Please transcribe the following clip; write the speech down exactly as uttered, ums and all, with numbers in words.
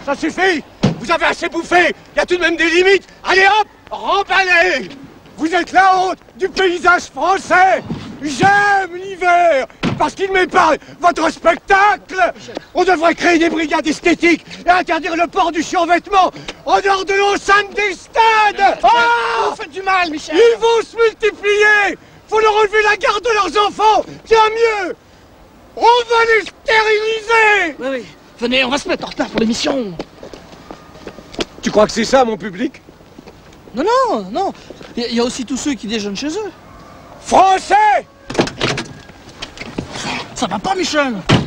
Ça suffit. Vous avez assez bouffé. Il y a tout de même des limites. Allez hop, remballez. Vous êtes la honte du paysage français. J'aime l'hiver parce qu'il m'épargne votre spectacle. On devrait créer des brigades esthétiques et interdire le port du survêtement en dehors de l'enceinte des stades. Oh, vous faites du mal, Michel. Ils vont se multiplier. Faut leur enlever la garde de leurs enfants. Tiens, mieux. On va les stériliser. Oui, oui. Venez, on va se mettre en retard pour l'émission. Tu crois que c'est ça, mon public? Non, non, non. Il y a aussi tous ceux qui déjeunent chez eux. Français! Ça va pas, Michel?